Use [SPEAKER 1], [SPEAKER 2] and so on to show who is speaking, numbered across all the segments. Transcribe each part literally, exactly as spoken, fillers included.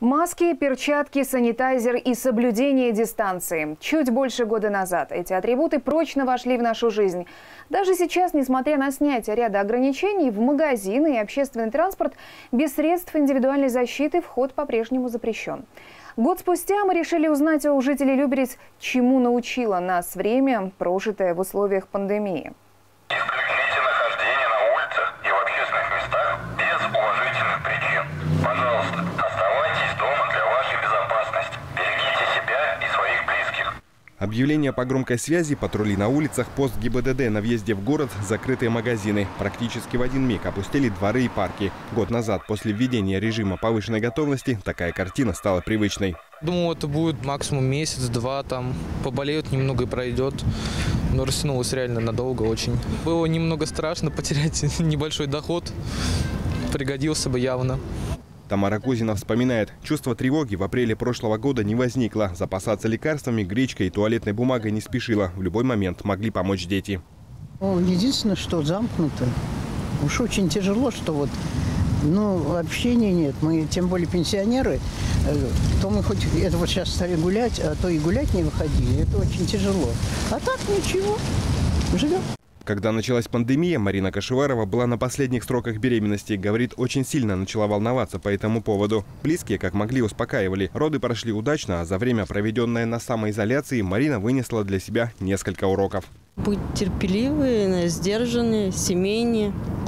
[SPEAKER 1] Маски, перчатки, санитайзер и соблюдение дистанции. Чуть больше года назад эти атрибуты прочно вошли в нашу жизнь. Даже сейчас, несмотря на снятие ряда ограничений, в магазины и общественный транспорт без средств индивидуальной защиты вход по-прежнему запрещен. Год спустя мы решили узнать у жителей Люберец, чему научило нас время, прожитое в условиях пандемии.
[SPEAKER 2] Исключите нахождение на улицах и в общественных местах без уважительных причин. Пожалуйста, оставайтесь дома для вашей безопасности. Берегите себя и своих близких.
[SPEAKER 3] Объявления по громкой связи, патрули на улицах, пост ГИБДД на въезде в город, закрытые магазины. Практически в один миг опустили дворы и парки. Год назад, после введения режима повышенной готовности, такая картина стала привычной.
[SPEAKER 4] Думал, это будет максимум месяц-два, там поболеют немного и пройдет. Но растянулось реально надолго очень. Было немного страшно потерять небольшой доход. Пригодился бы явно.
[SPEAKER 3] Тамара Кузина вспоминает, чувство тревоги в апреле прошлого года не возникло. Запасаться лекарствами, гречкой и туалетной бумагой не спешила. В любой момент могли помочь дети.
[SPEAKER 5] Единственное, что замкнуто. Уж очень тяжело, что вот, ну, общения нет. Мы, тем более пенсионеры, то мы хоть это вот сейчас стали гулять, а то и гулять не выходили. Это очень тяжело. А так ничего, живем.
[SPEAKER 3] Когда началась пандемия, Марина Кашеварова была на последних сроках беременности. Говорит, очень сильно начала волноваться по этому поводу. Близкие, как могли, успокаивали. Роды прошли удачно, а за время, проведенное на самоизоляции, Марина вынесла для себя несколько уроков.
[SPEAKER 6] Быть терпеливые, сдержанные, семейные.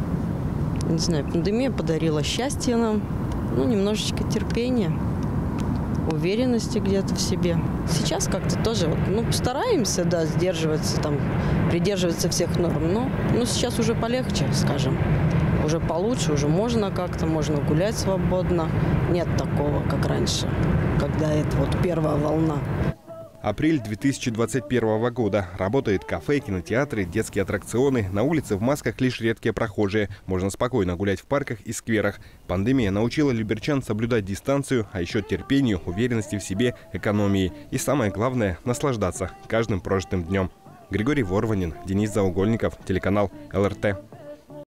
[SPEAKER 6] Не знаю, пандемия подарила счастье нам, ну, немножечко терпения, уверенности где-то в себе. Сейчас как-то тоже, ну, стараемся, да, сдерживаться, там, придерживаться всех норм, но, но сейчас уже полегче, скажем, уже получше, уже можно как-то, можно гулять свободно. Нет такого, как раньше, когда это вот первая волна.
[SPEAKER 3] Апрель две тысячи двадцать первого года. Работают кафе, кинотеатры, детские аттракционы. На улице в масках лишь редкие прохожие. Можно спокойно гулять в парках и скверах. Пандемия научила люберчан соблюдать дистанцию, а еще терпению, уверенности в себе, экономии. И самое главное – наслаждаться каждым прожитым днем. Григорий Ворванин, Денис Заугольников, телеканал эл эр тэ.